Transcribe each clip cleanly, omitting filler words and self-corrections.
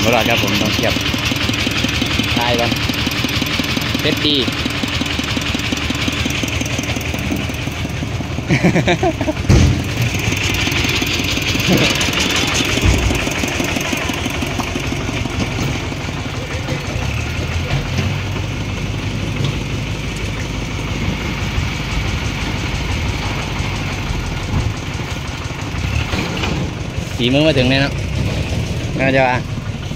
บ่รอดครับผมต้องเทียบทายกันเพชรดีฝีมือมาถึงเนี่ยเนาะน่าจะว่า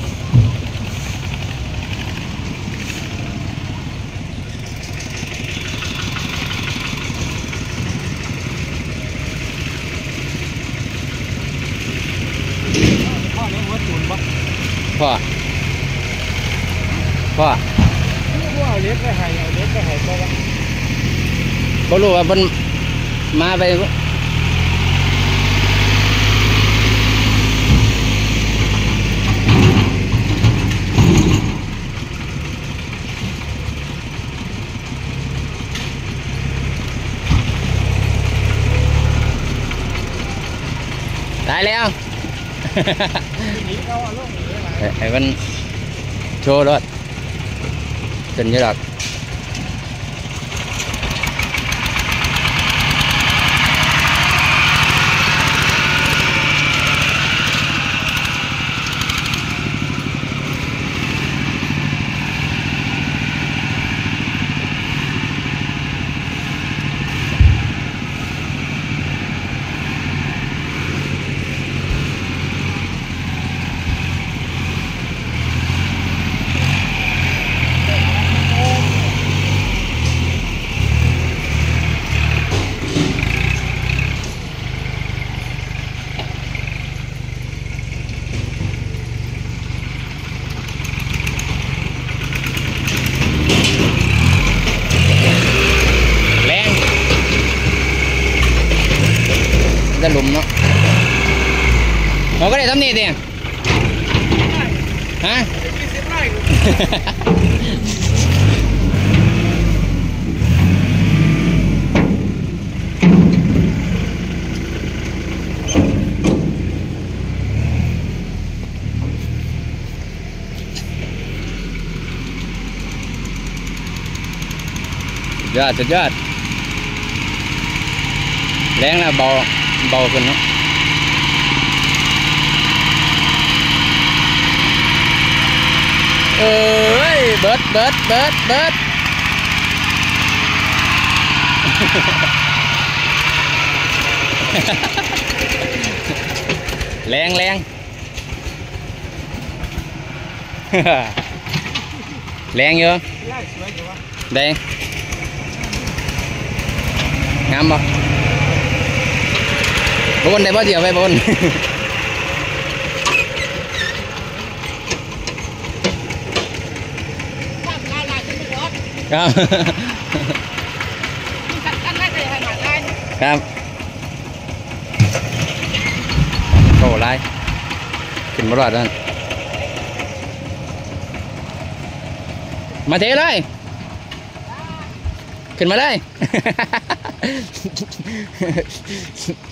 พ่อเล็กไปหายเล็กไปหายตัวละบ่รู้ว่ามันมาไปตายแล้วไอ้มันโชว์รถขึ้นเยอะหรอกจะหลุมเนาะเราก็ได้ทำนี่ดิฮะสุดยอดแรงนะเบาขึ้นเนาะเอ้ยเบิดแรงแรงเยอะแดงงามบ่บนได้บ่เดียวไปบนครับครับโอ้ไล่ขึ้นมารอดนั่นมาเทเลยขึ้นมาเลย